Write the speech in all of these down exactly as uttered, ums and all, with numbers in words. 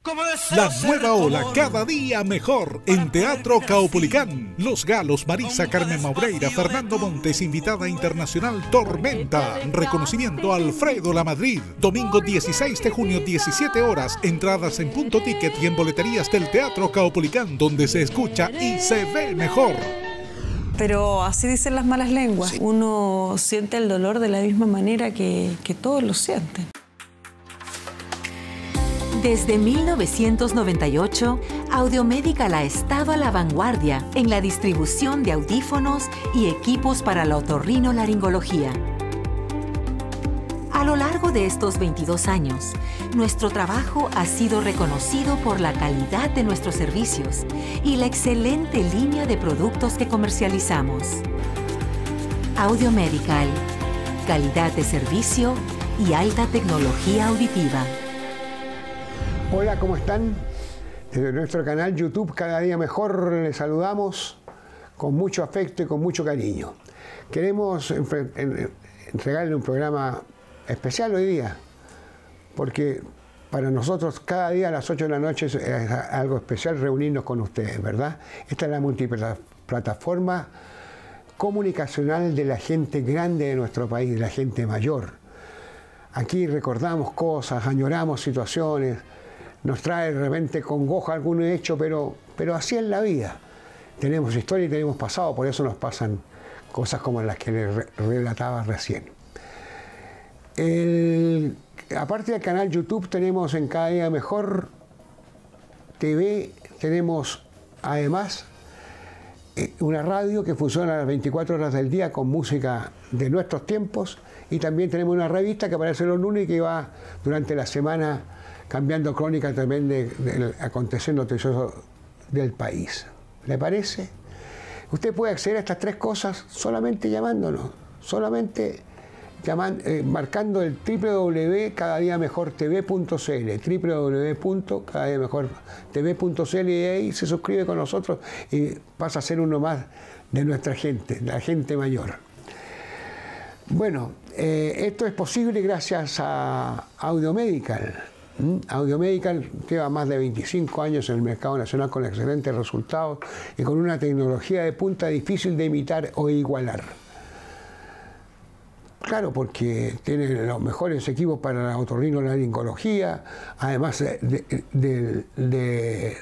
La nueva ola, cada día mejor, en Teatro Caupolicán. Los Galos, Marisa, Carmen Maureira, Fernando Montes, invitada internacional Tormenta. Reconocimiento a Alfredo Lamadrid. Domingo dieciséis de junio, diecisiete horas. Entradas en Punto Ticket y en boleterías del Teatro Caupolicán, donde se escucha y se ve mejor. Pero así dicen las malas lenguas. Sí. Uno siente el dolor de la misma manera que, que todos lo sienten. Desde mil novecientos noventa y ocho, Audiomedical ha estado a la vanguardia en la distribución de audífonos y equipos para la otorrinolaringología. A lo largo de estos veintidós años, nuestro trabajo ha sido reconocido por la calidad de nuestros servicios y la excelente línea de productos que comercializamos. Audiomedical, calidad de servicio y alta tecnología auditiva. Hola, ¿cómo están? Desde nuestro canal YouTube Cada Día Mejor les saludamos con mucho afecto y con mucho cariño. Queremos entregarle un programa especial hoy día, porque para nosotros cada día a las ocho de la noche es algo especial reunirnos con ustedes, ¿verdad? Esta es la multiplataforma comunicacional de la gente grande de nuestro país, de la gente mayor. Aquí recordamos cosas, añoramos situaciones, nos trae de repente congoja algún hecho, pero, pero así es la vida. Tenemos historia y tenemos pasado, por eso nos pasan cosas como las que les re relataba recién. El, aparte del canal YouTube, tenemos en Cada Día Mejor T V, tenemos además una radio que funciona las veinticuatro horas del día con música de nuestros tiempos, y también tenemos una revista que aparece los lunes y que va durante la semana cambiando crónicas también del de, de acontecer noticioso del país. ¿Le parece? Usted puede acceder a estas tres cosas solamente llamándonos, solamente llaman, eh, marcando el doble u doble u doble u punto cada día mejor t v punto c l, doble u doble u doble u punto cada día mejor t v punto c l, y ahí se suscribe con nosotros y pasa a ser uno más de nuestra gente, la gente mayor. Bueno, eh, esto es posible gracias a Audiomedical. ¿Mm? Audiomedical lleva más de veinticinco años en el mercado nacional con excelentes resultados y con una tecnología de punta difícil de imitar o igualar. Claro, porque tiene los mejores equipos para la otorrinolaringología, además de, de, de, de,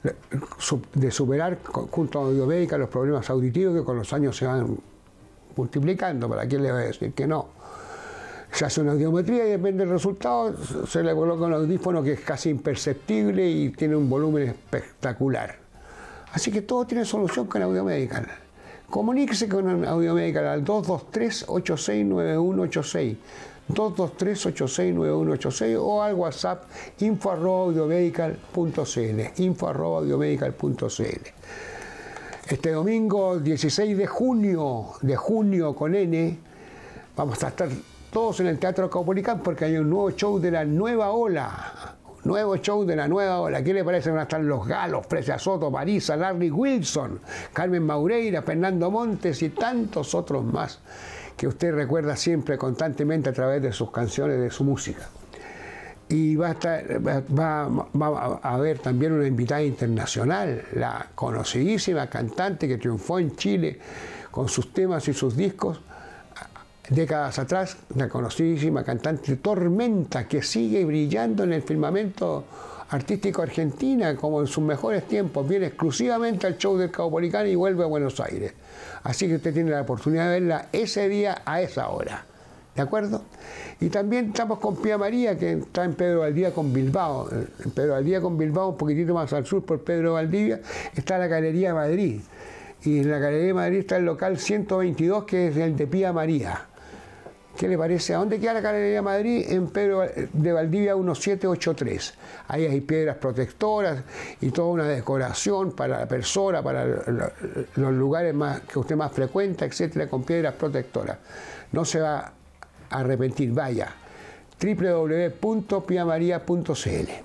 de superar junto a Audiomedical los problemas auditivos que con los años se van multiplicando. ¿Para quién le va a decir que no? Se hace una audiometría y depende del resultado, se le coloca un audífono que es casi imperceptible y tiene un volumen espectacular. Así que todo tiene solución con Audiomedical. Comuníquese con Audiomedical al dos dos tres, ocho seis nueve uno ocho seis, dos dos tres, ocho seis nueve uno ocho seis, o al WhatsApp info arroba audiomedical punto c l, info arroba audiomedical punto c l. Este domingo dieciséis de junio, de junio con N, vamos a estar todos en el Teatro Caupolicán porque hay un nuevo show de la nueva ola. Nuevo show de la nueva ola. ¿Qué le parece? Van a estar los Galos, Fresia Soto, Marisa, Larry Wilson, Carmen Maureira, Fernando Montes y tantos otros más que usted recuerda siempre constantemente a través de sus canciones, de su música. Y va a, estar, va, va a haber también una invitada internacional, la conocidísima cantante que triunfó en Chile con sus temas y sus discos décadas atrás, la conocidísima cantante Tormenta, que sigue brillando en el firmamento artístico argentina como en sus mejores tiempos. Viene exclusivamente al show del Caupolicán y vuelve a Buenos Aires. Así que usted tiene la oportunidad de verla ese día a esa hora. ¿De acuerdo? Y también estamos con Pía María, que está en Pedro Valdivia con Bilbao. En Pedro Valdivia con Bilbao, un poquitito más al sur por Pedro Valdivia, está la Galería Madrid. Y en la Galería Madrid está el local ciento veintidós, que es el de Pía María. ¿Qué le parece? ¿A dónde queda la Galería Madrid? En Pedro de Valdivia diecisiete ochenta y tres. Ahí hay piedras protectoras y toda una decoración para la persona, para los lugares más, que usted más frecuenta, etcétera, con piedras protectoras. No se va a arrepentir, vaya. doble u doble u doble u punto pia maría punto c l.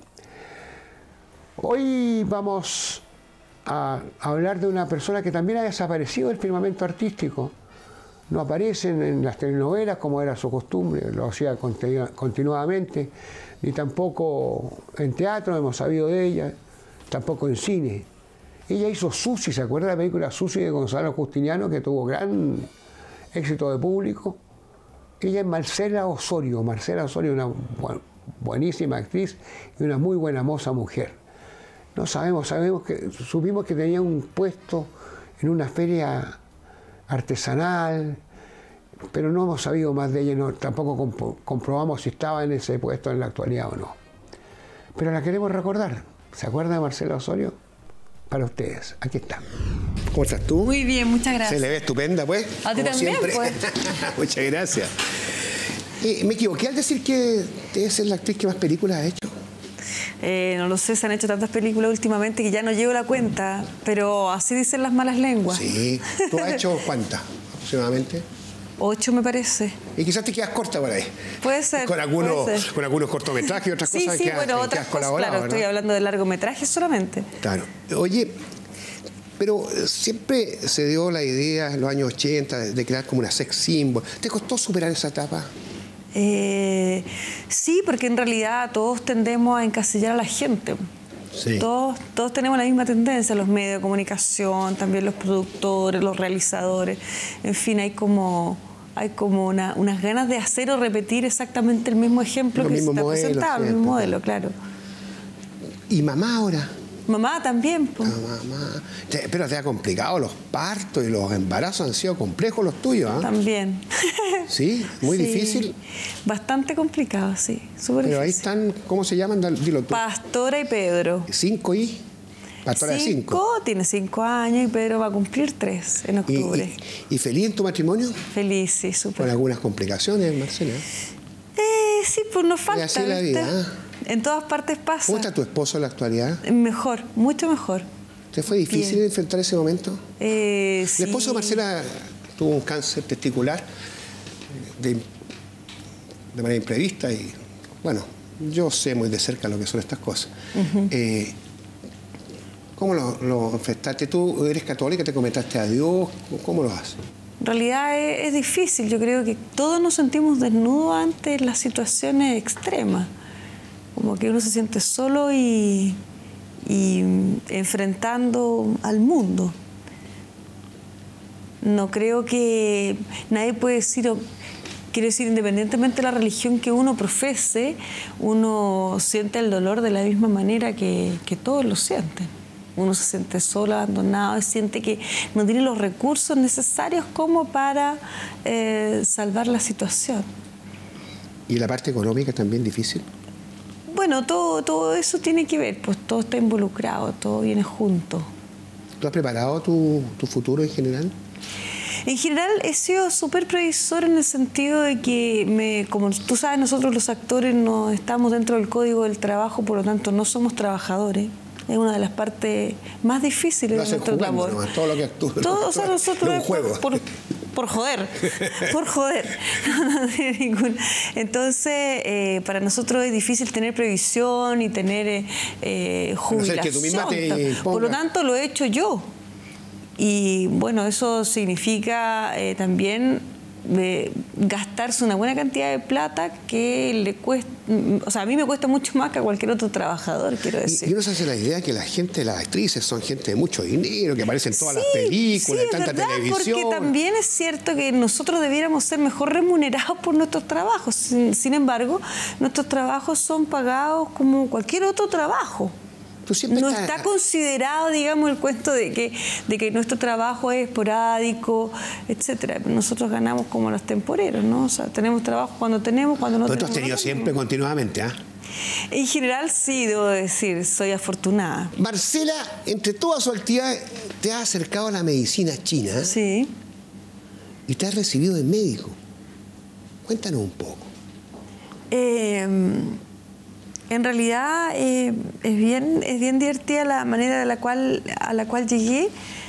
Hoy vamos a hablar de una persona que también ha desaparecido del firmamento artístico. no aparecen en las telenovelas como era su costumbre, lo hacía continu continuamente, ni tampoco en teatro hemos sabido de ella, tampoco en cine. Ella hizo Susi, ¿se acuerda de la película Susi de Gonzalo Justiniano, que tuvo gran éxito de público? Ella es Marcela Osorio, Marcela Osorio, una bu buenísima actriz y una muy buena moza mujer. No sabemos, sabemos que, supimos que tenía un puesto en una feria artesanal, pero no hemos sabido más de ella, no, tampoco comp comprobamos si estaba en ese puesto en la actualidad o no. Pero la queremos recordar. ¿Se acuerda de Marcela Osorio? Para ustedes, aquí está. ¿Cómo estás tú? Muy bien, muchas gracias. Se le ve estupenda, pues. A ti también, siempre. pues. Muchas gracias. Eh, me equivoqué al decir que debe ser la actriz que más películas ha hecho. Eh, no lo sé, se han hecho tantas películas últimamente que ya no llevo la cuenta, pero así dicen las malas lenguas. Sí. ¿Tú has hecho cuántas aproximadamente? Ocho, me parece. Y quizás te quedas corta por ahí. Puede ser. Con algunos, puede ser. Con algunos cortometrajes y otras sí, cosas sí, que, has, bueno, que otras has cosas, colaborado. claro, ¿verdad? estoy hablando de largometrajes solamente. Claro. Oye, pero siempre se dio la idea en los años ochenta de crear como una sex symbol. ¿Te costó superar esa etapa? Eh, sí, porque en realidad todos tendemos a encasillar a la gente. Sí. Todos, todos tenemos la misma tendencia, los medios de comunicación, también los productores, los realizadores. En fin, hay como, hay como una, unas ganas de hacer o repetir exactamente el mismo ejemplo Los que se mismos está modelos, presentado, el ¿cierto? mismo modelo, claro. ¿Y mamá ahora? Mamá también, pues. Ah, mamá. Te- pero te ha complicado los partos y los embarazos, han sido complejos los tuyos, ¿ah? También. Sí, muy Sí. difícil. Bastante complicado, sí. Súper Pero ahí difícil. están, ¿cómo se llaman? Dal- Dilo tú. Pastora y Pedro. Cinco y... Pastora de cinco. Cinco, tiene cinco años y Pedro va a cumplir tres en ¿Y, octubre. y, y feliz en tu matrimonio? Feliz, sí, Con súper. algunas complicaciones, Marcela. Eh, sí, pues nos falta. así es la ¿viste? vida, ¿ah? En todas partes pasa. ¿Cómo está tu esposo en la actualidad? Mejor, mucho mejor. ¿Te fue difícil Bien. enfrentar ese momento? Eh, sí. El esposo de Marcela tuvo un cáncer testicular de, de manera imprevista y, bueno, yo sé muy de cerca lo que son estas cosas. Uh-huh. eh, ¿Cómo lo, lo enfrentaste? ¿Tú eres católica? ¿Te comentaste a Dios? ¿Cómo lo haces? En realidad es, es difícil. Yo creo que todos nos sentimos desnudos ante las situaciones extremas. Como que uno se siente solo y, y enfrentando al mundo. No creo que nadie puede decir, o, quiero decir, independientemente de la religión que uno profese, uno siente el dolor de la misma manera que, que todos lo sienten. Uno se siente solo, abandonado, y siente que no tiene los recursos necesarios como para eh, salvar la situación. ¿Y la parte económica también difícil? Bueno, todo, todo eso tiene que ver, pues todo está involucrado, todo viene junto. ¿Tú has preparado tu, tu futuro en general? En general he sido súper previsor en el sentido de que, me, como tú sabes, nosotros los actores no estamos dentro del código del trabajo, por lo tanto no somos trabajadores. Es una de las partes más difíciles Lo de hacen nuestro jugando labor. nomás, todo lo que actúa. Todo, o sea, nosotros es un es juego. Por, por, por joder, por joder. No tiene ningún... Entonces, eh, para nosotros es difícil tener previsión y tener eh, jubilación. que tú misma te Por lo pongas. tanto, lo he hecho yo. Y bueno, eso significa eh, también de gastarse una buena cantidad de plata que le cuesta, o sea, a mí me cuesta mucho más que a cualquier otro trabajador, quiero Y, decir. y uno se hace la idea que la gente, las actrices, son gente de mucho dinero, que aparecen en todas las películas, sí, en tanta es verdad, televisión. Porque también es cierto que nosotros debiéramos ser mejor remunerados por nuestros trabajos. Sin, sin embargo, nuestros trabajos son pagados como cualquier otro trabajo. Tú siempre No estás- está considerado, digamos, el cuento de que, de que nuestro trabajo es esporádico, etcétera. Nosotros ganamos como los temporeros, ¿no? O sea, tenemos trabajo cuando tenemos, cuando no Pero tú has tenemos. tenido no siempre, tenemos. continuamente, ¿ah? En general, sí, debo decir, soy afortunada. Marcela, entre toda su actividad, te has acercado a la medicina china Sí. y te has recibido de médico. Cuéntanos un poco. Eh, en realidad eh, es bien, es bien divertida la manera de la cual, a la cual llegué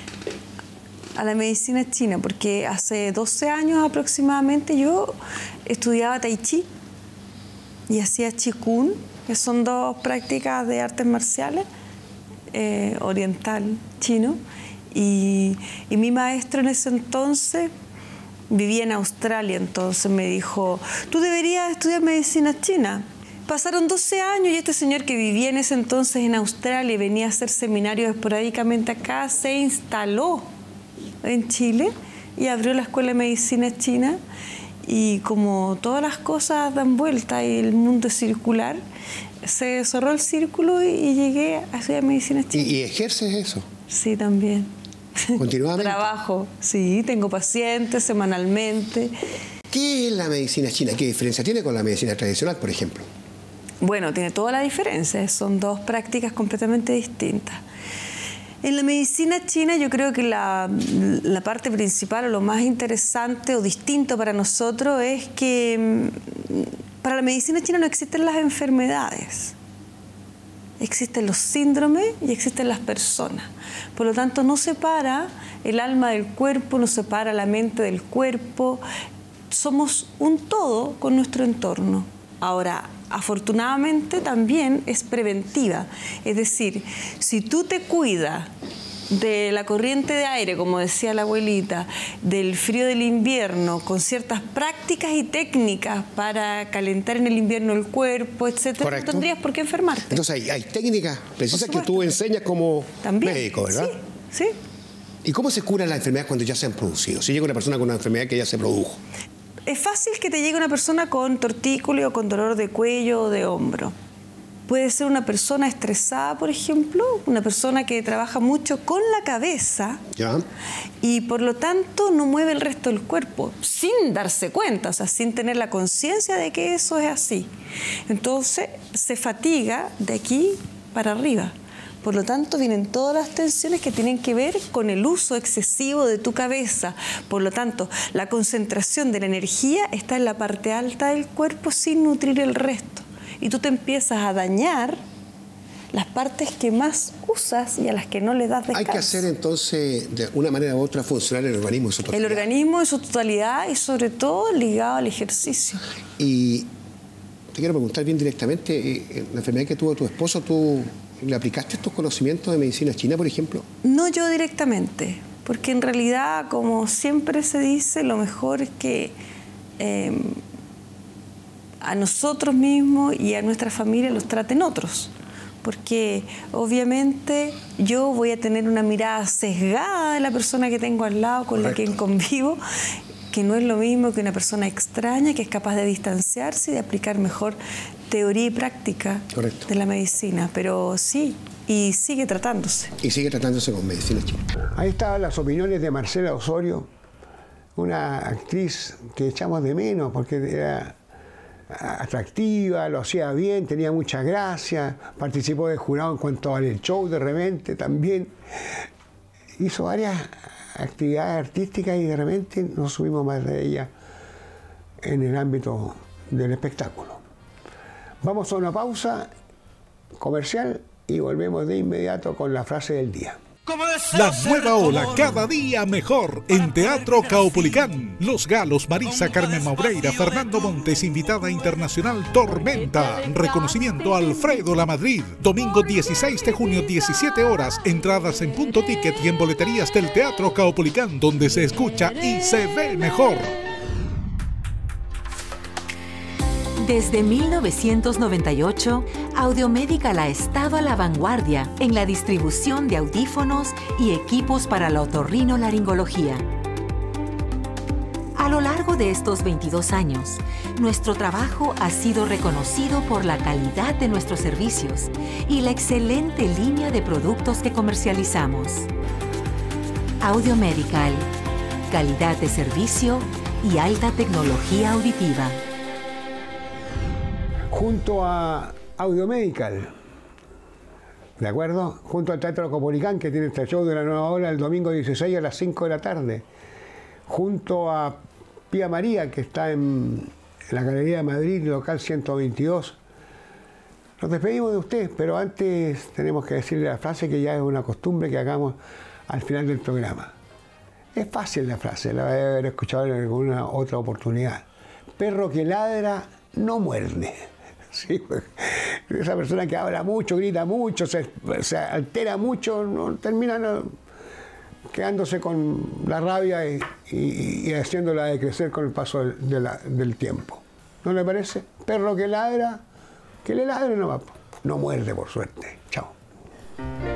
a la medicina china, porque hace doce años aproximadamente yo estudiaba Tai Chi y hacía Qigong, que son dos prácticas de artes marciales, eh, oriental, chino, y, y mi maestro en ese entonces vivía en Australia, entonces me dijo, tú deberías estudiar medicina china. Pasaron doce años y este señor que vivía en ese entonces en Australia y venía a hacer seminarios esporádicamente acá, se instaló en Chile y abrió la Escuela de Medicina China. Y como todas las cosas dan vuelta y el mundo es circular, se cerró el círculo y, y llegué a estudiar medicina china. ¿Y, y ejerces eso? Sí, también. ¿Continuamente? Trabajo, sí, tengo pacientes semanalmente. ¿Qué es la medicina china? ¿Qué diferencia tiene con la medicina tradicional, por ejemplo? Bueno, tiene toda la diferencia, son dos prácticas completamente distintas. En la medicina china yo creo que la, la parte principal o lo más interesante o distinto para nosotros es que para la medicina china no existen las enfermedades, existen los síndromes y existen las personas. Por lo tanto, no separa el alma del cuerpo, no separa la mente del cuerpo, somos un todo con nuestro entorno. Ahora, afortunadamente también es preventiva, es decir, si tú te cuidas de la corriente de aire, como decía la abuelita, del frío del invierno, con ciertas prácticas y técnicas para calentar en el invierno el cuerpo, etcétera, correcto, no tendrías por qué enfermarte. Entonces hay, hay técnicas precisas que tú enseñas como también, médico, ¿verdad? Sí, sí. ¿Y cómo se curan las enfermedades cuando ya se han producido? Si llega una persona con una enfermedad que ya se produjo. Es fácil que te llegue una persona con tortícolis o con dolor de cuello o de hombro. Puede ser una persona estresada, por ejemplo, una persona que trabaja mucho con la cabeza ¿Ya? y por lo tanto no mueve el resto del cuerpo sin darse cuenta, o sea, sin tener la conciencia de que eso es así. Entonces se fatiga de aquí para arriba. Por lo tanto, vienen todas las tensiones que tienen que ver con el uso excesivo de tu cabeza. Por lo tanto, la concentración de la energía está en la parte alta del cuerpo sin nutrir el resto. Y tú te empiezas a dañar las partes que más usas y a las que no le das descanso. Hay que hacer entonces, de una manera u otra, funcionar el organismo en su totalidad. El organismo en su totalidad y sobre todo ligado al ejercicio. Y te quiero preguntar bien directamente, la enfermedad que tuvo tu esposo, ¿tú le aplicaste estos conocimientos de medicina china, por ejemplo? No yo directamente, porque en realidad, como siempre se dice, lo mejor es que eh, a nosotros mismos y a nuestra familia los traten otros. Porque obviamente yo voy a tener una mirada sesgada de la persona que tengo al lado, con Correcto. La que convivo, que no es lo mismo que una persona extraña que es capaz de distanciarse y de aplicar mejor teoría y práctica Correcto. De la medicina. Pero sí, y sigue tratándose. Y sigue tratándose con medicina china. Ahí estaban las opiniones de Marcela Osorio, una actriz que echamos de menos porque era atractiva, lo hacía bien, tenía mucha gracia, participó de jurado en cuanto al show de repente también. Hizo varias actividades artísticas y de repente no subimos más de ella en el ámbito del espectáculo. Vamos a una pausa comercial y volvemos de inmediato con la frase del día. La nueva ola, cada día mejor, en Teatro Caupolicán. Los Galos, Marisa, Carmen Maureira, Fernando Montes, invitada internacional Tormenta. Reconocimiento Alfredo Lamadrid. Domingo dieciséis de junio, diecisiete horas. Entradas en Punto Ticket y en boleterías del Teatro Caupolicán, donde se escucha y se ve mejor. Desde mil novecientos noventa y ocho, Audiomedical ha estado a la vanguardia en la distribución de audífonos y equipos para la otorrinolaringología. A lo largo de estos veintidós años, nuestro trabajo ha sido reconocido por la calidad de nuestros servicios y la excelente línea de productos que comercializamos. Audiomedical, calidad de servicio y alta tecnología auditiva. Junto a Audiomedical, ¿de acuerdo? Junto al Teatro Caupolicán, que tiene este show de la nueva ola el domingo dieciséis a las cinco de la tarde. Junto a Pía María, que está en, en la Galería de Madrid, local ciento veintidós. Nos despedimos de usted, pero antes tenemos que decirle la frase que ya es una costumbre que hagamos al final del programa. Es fácil la frase, la voy a haber escuchado en alguna otra oportunidad. Perro que ladra no muerde. Sí, esa persona que habla mucho, grita mucho, se, se altera mucho, no termina, no, quedándose con la rabia y, y, y haciéndola decrecer con el paso del, de la, del tiempo. ¿No le parece? Perro que ladra, que le ladre nomás. No muerde, por suerte. Chao.